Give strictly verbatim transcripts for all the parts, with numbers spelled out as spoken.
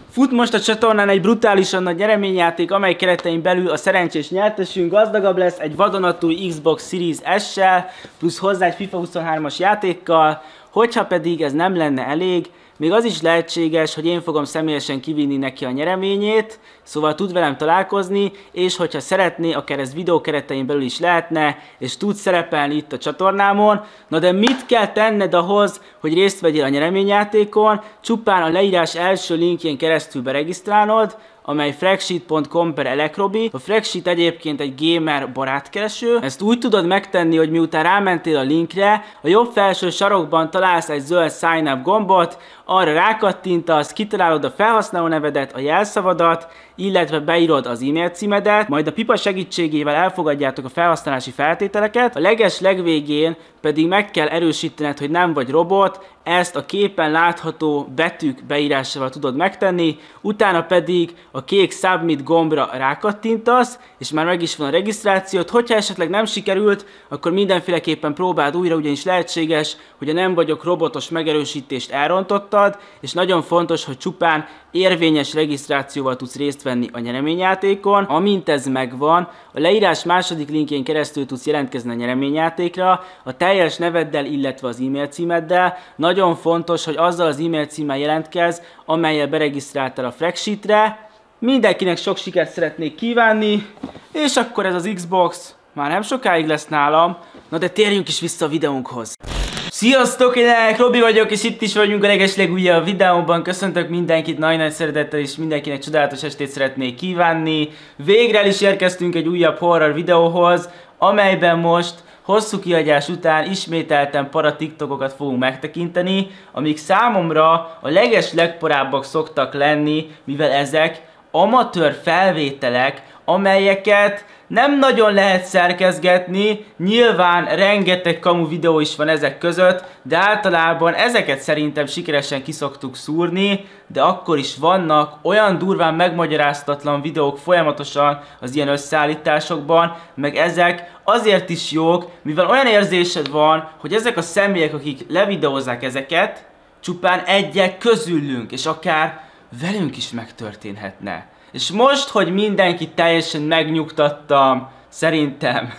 Fut most a csatornán egy brutálisan nagy nyereményjáték, amely keretein belül a szerencsés nyertesünk gazdagabb lesz egy vadonatúj Xbox Series S-sel, plusz hozzá egy FIFA huszonhármas játékkal. Hogyha pedig ez nem lenne elég, még az is lehetséges, hogy én fogom személyesen kivinni neki a nyereményét, szóval tud velem találkozni, és hogyha szeretné, akár ez videó keretein belül is lehetne, és tud szerepelni itt a csatornámon. Na de mit kell tenned ahhoz, hogy részt vegyél a nyereményjátékon? Csupán a leírás első linkjén keresztül beregisztrálnod, amely fragsheet pont com per elekrobi. A Fragsheet egyébként egy gamer barátkereső. Ezt úgy tudod megtenni, hogy miután rámentél a linkre, a jobb felső sarokban találsz egy zöld sign up gombot, arra rákattintasz, kitalálod a felhasználó nevedet, a jelszavadat, illetve beírod az e-mail címedet, majd a pipa segítségével elfogadjátok a felhasználási feltételeket, a leges legvégén pedig meg kell erősítened, hogy nem vagy robot, ezt a képen látható betűk beírásával tudod megtenni, utána pedig a kék Submit gombra rákattintasz, és már meg is van a regisztrációt. Hogyha esetleg nem sikerült, akkor mindenféleképpen próbáld újra, ugyanis lehetséges, hogy a nem vagyok robotos megerősítést elrontottad, és nagyon fontos, hogy csupán érvényes regisztrációval tudsz részt venni a nyereményjátékon. Amint ez megvan, a leírás második linkjén keresztül tudsz jelentkezni a nyereményjátékra, a teljes neveddel, illetve az e-mail címeddel. Nagyon fontos, hogy azzal az e-mail címmel jelentkezz, amellyel beregisztráltál a Fragsheetre. Mindenkinek sok sikert szeretnék kívánni, és akkor ez az Xbox már nem sokáig lesz nálam. Na de térjünk is vissza a videónkhoz. Sziasztok, én Robi vagyok, és itt is vagyunk a legeslegújabb videóban. Köszöntök mindenkit nagy-nagy szeretettel, és mindenkinek csodálatos estét szeretnék kívánni. Végre el is érkeztünk egy újabb horror videóhoz, amelyben most hosszú kihagyás után ismételten para tiktokokat fogunk megtekinteni, amik számomra a leges legporábbak szoktak lenni, mivel ezek amatőr felvételek, amelyeket nem nagyon lehet szerkezgetni, nyilván rengeteg kamu videó is van ezek között, de általában ezeket szerintem sikeresen kiszoktuk szúrni, de akkor is vannak olyan durván megmagyaráztatlan videók folyamatosan az ilyen összeállításokban, meg ezek azért is jók, mivel olyan érzésed van, hogy ezek a személyek, akik levideózzák ezeket, csupán egyek közülünk, és akár velünk is megtörténhetne. És most, hogy mindenkit teljesen megnyugtattam, szerintem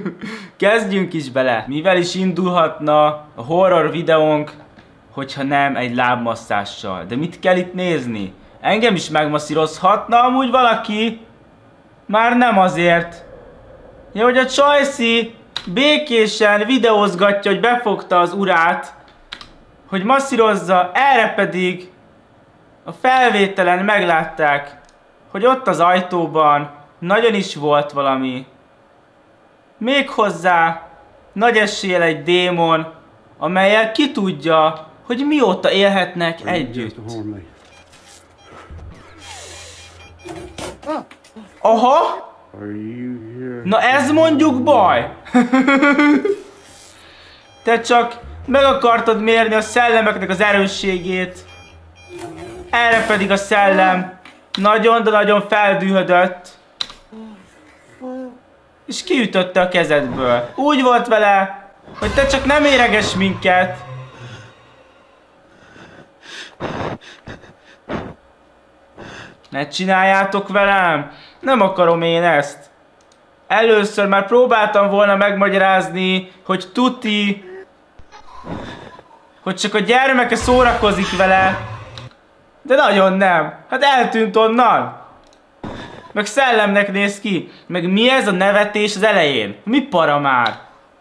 kezdjünk is bele. Mivel is indulhatna a horror videónk, hogyha nem egy lábmasszással. De mit kell itt nézni? Engem is megmasszírozhatna amúgy valaki? Már nem azért. Ja, hogy a Csajci békésen videózgatja, hogy befogta az urát, hogy masszírozza, erre pedig a felvételen meglátták, hogy ott az ajtóban nagyon is volt valami. Méghozzá nagy eséllyel egy démon, amellyel ki tudja, hogy mióta élhetnek együtt. Aha! Na ez mondjuk baj! Te csak meg akartad mérni a szellemeknek az erősségét. Erre pedig a szellem nagyon, de nagyon feldühödött. És kiütötte a kezedből. Úgy volt vele, hogy te csak nem éreges minket. Ne csináljátok velem! Nem akarom én ezt. Először már próbáltam volna megmagyarázni, hogy tuti, hogy csak a gyermeke szórakozik vele. De nagyon nem. Hát eltűnt onnan. Meg szellemnek néz ki. Meg mi ez a nevetés az elején? Mi para már?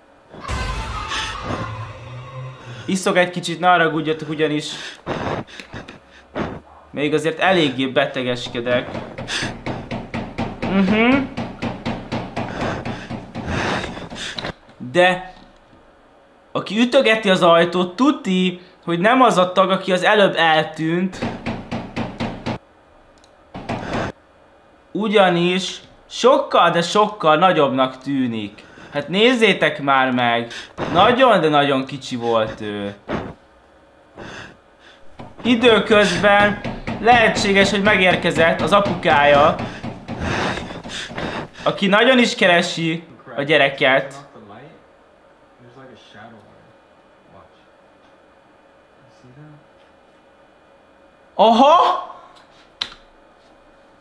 Iszok egy kicsit, ne haragudjatok ugyanis. Még azért eléggé betegeskedek. Uh-huh. De aki ütögeti az ajtót, tuti, hogy nem az a tag, aki az előbb eltűnt. Ugyanis sokkal, de sokkal nagyobbnak tűnik. Hát nézzétek már meg! Nagyon, de nagyon kicsi volt ő. Időközben lehetséges, hogy megérkezett az apukája, aki nagyon is keresi a gyereket. Aha!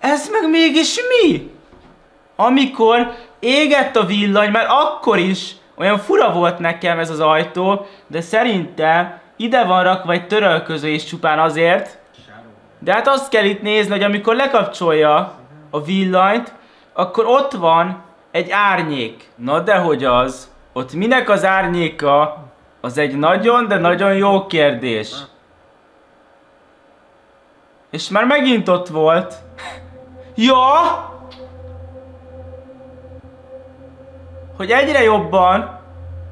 Ez meg mégis mi? Amikor égett a villany, mert akkor is olyan fura volt nekem ez az ajtó, de szerintem ide van rakva egy törölköző is csupán azért. De hát azt kell itt nézni, hogy amikor lekapcsolja a villanyt, akkor ott van egy árnyék. Na dehogy az. Ott minek az árnyéka? Az egy nagyon, de nagyon jó kérdés. És már megint ott volt. Ja! Hogy egyre jobban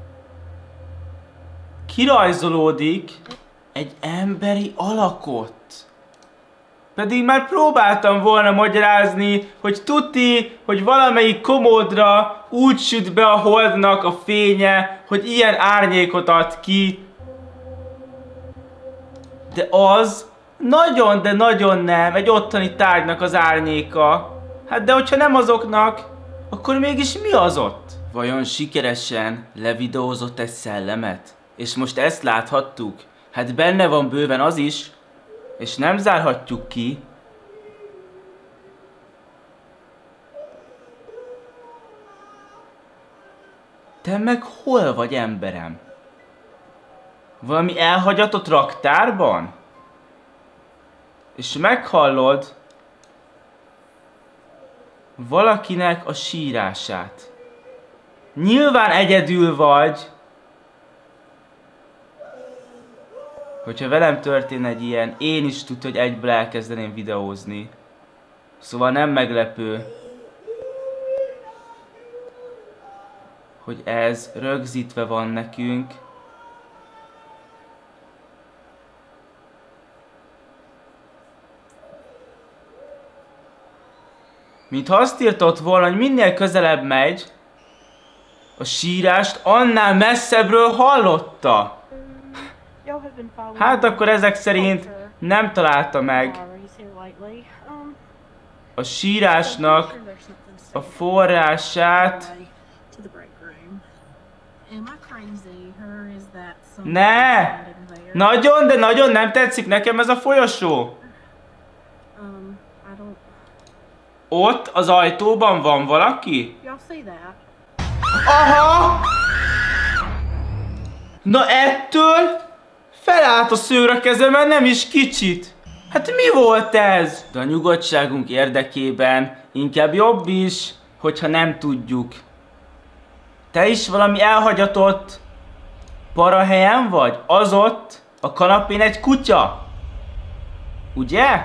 kirajzolódik egy emberi alakot. Pedig már próbáltam volna magyarázni, hogy tuti, hogy valamelyik komódra úgy süt be a holdnak a fénye, hogy ilyen árnyékot ad ki. De az nagyon, de nagyon nem egy ottani tárgynak az árnyéka. Hát de hogyha nem azoknak, akkor mégis mi az ott? Vajon sikeresen levideózott egy szellemet? És most ezt láthattuk? Hát benne van bőven az is, és nem zárhatjuk ki. Te meg hol vagy, emberem? Valami elhagyatott raktárban? És meghallod valakinek a sírását. Nyilván egyedül vagy. Hogyha velem történne egy ilyen, én is tudtam, hogy egyből elkezdeném videózni. Szóval nem meglepő, hogy ez rögzítve van nekünk. Mintha azt írtott volna, hogy minél közelebb megy, a sírást annál messzebbről hallotta. Hát akkor ezek szerint nem találta meg a sírásnak a forrását. Ne! Nagyon, de nagyon nem tetszik nekem ez a folyosó. Ott az ajtóban van valaki? Aha! Na ettől felállt a szőr a kezemen, nem is kicsit. Hát mi volt ez? De a nyugodtságunk érdekében inkább jobb is, hogyha nem tudjuk. Te is valami elhagyatott parahelyen vagy? Az ott a kanapén egy kutya? Ugye?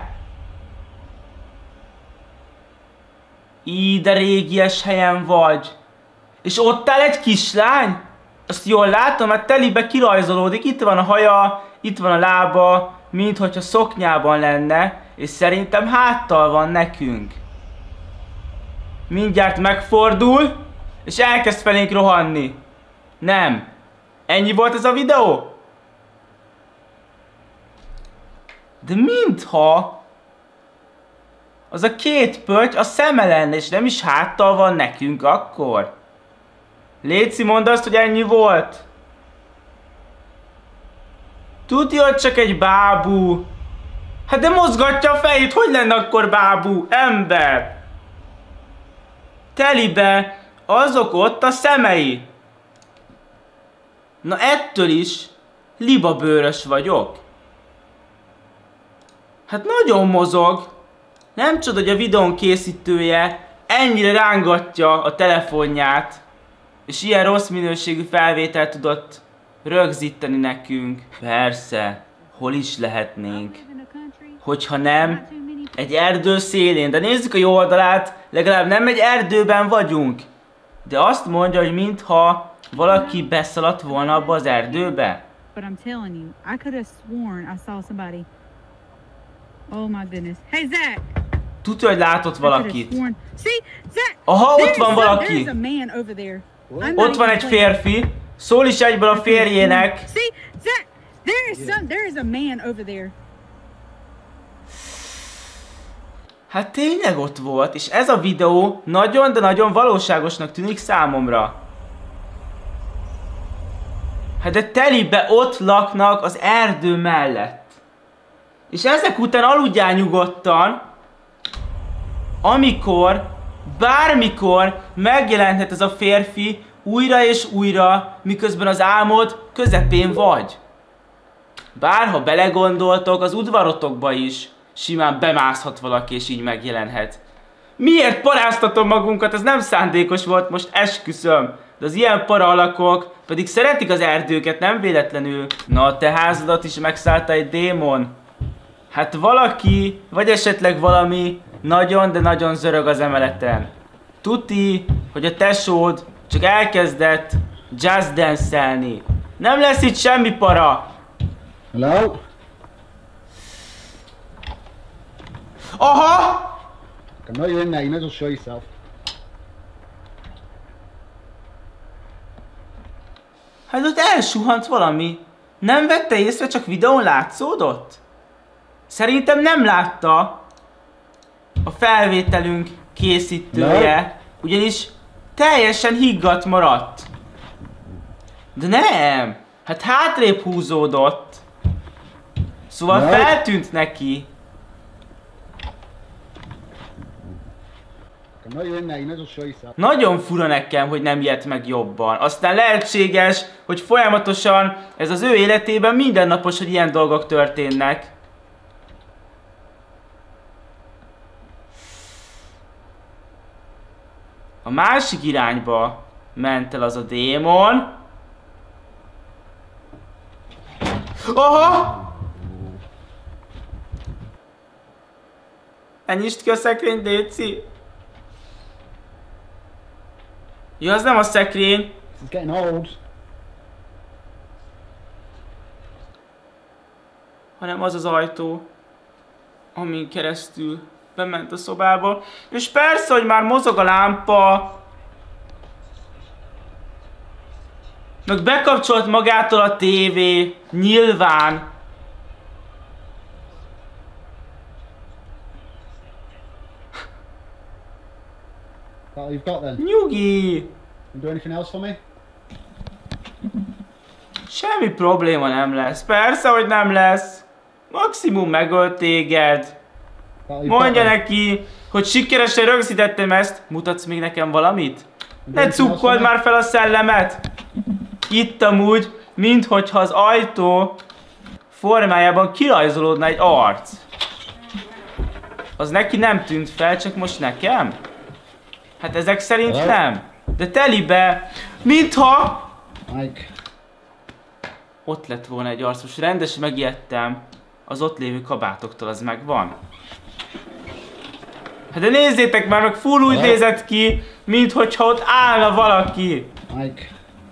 Így de régies helyen vagy. És ott áll egy kislány? Azt jól látom, mert telibe kirajzolódik. Itt van a haja, itt van a lába, minthogyha szoknyában lenne, és szerintem háttal van nekünk. Mindjárt megfordul, és elkezd felénk rohanni. Nem. Ennyi volt ez a videó? De mintha az a két pötty a szeme lenne, és nem is háttal van nekünk akkor. Léci, mondd azt, hogy ennyi volt. Tudja, hogy csak egy bábú. Hát de mozgatja a fejét, hogy lenne akkor bábú? Ember. Telibe azok ott a szemei. Na ettől is libabőrös vagyok. Hát nagyon mozog. Nem csoda, hogy a videón készítője ennyire rángatja a telefonját, és ilyen rossz minőségű felvételt tudott rögzíteni nekünk. Persze, hol is lehetnénk, hogyha nem egy erdő szélén. De nézzük a jó oldalát, legalább nem egy erdőben vagyunk. De azt mondja, hogy mintha valaki beszaladt volna abba az erdőbe. But I'm telling you, I could have sworn I saw somebody. Oh my goodness. Hey Zach! Tudja, hogy látott valakit. See, Zach! Aha, ott van valaki. There's a man over there. Ott van egy férfi. Szól is egyből a férjének. See, Zach! There is some, there is a man over there. Hát tényleg ott volt, és ez a videó nagyon, de nagyon valóságosnak tűnik számomra. Hát de telibe ott laknak az erdő mellett. És ezek után aludjál nyugodtan. amikor, bármikor megjelenhet ez a férfi újra és újra, miközben az álmod közepén vagy. Bárha belegondoltok, az udvarotokba is simán bemászhat valaki és így megjelenhet. Miért paráztatom magunkat? Ez nem szándékos volt, most esküszöm. De az ilyen para alakok pedig szeretik az erdőket, nem véletlenül. Na, a te házadat is megszállta egy démon. Hát valaki, vagy esetleg valami nagyon, de nagyon zörög az emeleten. Tuti, hogy a tesód csak elkezdett jazz dance-elni. Nem lesz itt semmi para. Hello? Aha! I know you're in there, you might as well show yourself. Hát ott elsuhant valami. Nem vette észre, csak videón látszódott? Szerintem nem látta a felvételünk készítője, ugyanis teljesen higgadt maradt. De nem! Hát hátrébb húzódott. Szóval no. feltűnt neki. I know you're in there, you might as well show yourself. Nagyon fura nekem, hogy nem ijedt meg jobban. Aztán lehetséges, hogy folyamatosan ez az ő életében mindennapos, hogy ilyen dolgok történnek. A másik irányba ment el az a démon. Aha! Nyisd ki a szekrény, Déci! Ja, az nem a szekrény. It's getting old. Hanem az az ajtó, amin keresztül bement a szobába. És persze, hogy már mozog a lámpa. Meg bekapcsolt magától a tévé. Nyilván. That's all you've got then. Nyugi! You do anything else for me? Semmi probléma nem lesz. Persze, hogy nem lesz. Maximum megölt téged. That's all you've Mondja got then. neki, hogy sikeresen rögzítettem ezt. Mutatsz még nekem valamit? You do Ne anything else for cukkold me? már fel a szellemet! Itt amúgy, minthogyha az ajtó formájában kirajzolódna egy arc. Az neki nem tűnt fel, csak most nekem? Hát ezek szerint Hello? nem. De telibe, mintha Mike. ott lett volna egy arc. Most rendes megijedtem. Az ott lévő kabátoktól az megvan. Hát de nézzétek már, meg full úgy Hello? nézett ki, minthogyha ott állna valaki. Mike.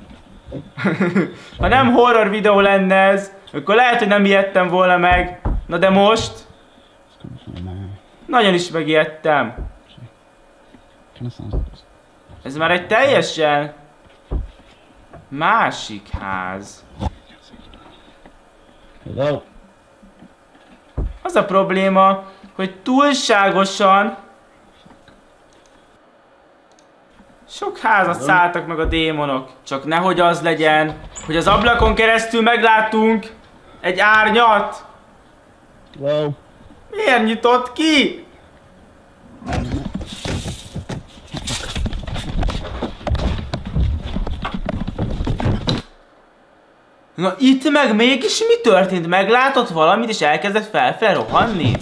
Ha nem horror videó lenne ez, akkor lehet, hogy nem ijedtem volna meg. Na de most nagyon is megijedtem. Kind of sounds like this. Ez már egy teljesen másik ház. Hello. Az a probléma, hogy túlságosan sok házat szálltak meg a démonok. Csak nehogy az legyen, hogy az ablakon keresztül meglátunk egy árnyat. Hello. Miért nyitott ki? Na itt meg mégis mi történt? Meglátott valamit és elkezdett felfele rohanni?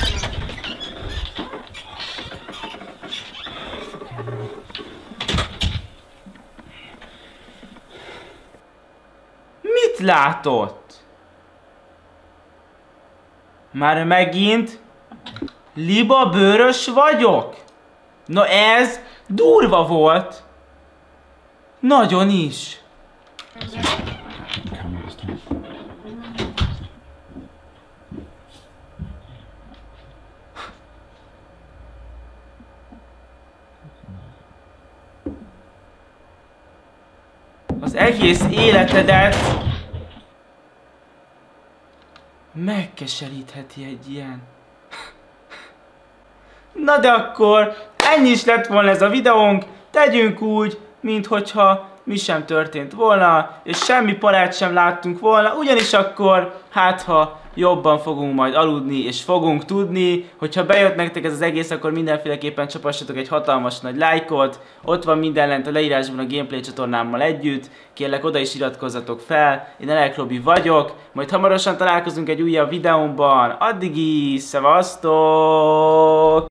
Mit látott? Már megint liba bőrös vagyok? Na ez durva volt. Nagyon is. Camera this time. Az egész életedet megkeserítheti egy ilyen. Na de akkor ennyi is lett volna ez a videónk. Tegyünk úgy, minthogyha mi sem történt volna, és semmi parát sem láttunk volna, ugyanis akkor, hát ha jobban fogunk majd aludni, és fogunk tudni. Hogyha bejött nektek ez az egész, akkor mindenféleképpen csapassatok egy hatalmas nagy lájkot. Ott van minden lent a leírásban a gameplay csatornámmal együtt. Kérlek, oda is iratkozzatok fel. Én Elek Robi vagyok. Majd hamarosan találkozunk egy újabb videómban. Addig is, szevasztok!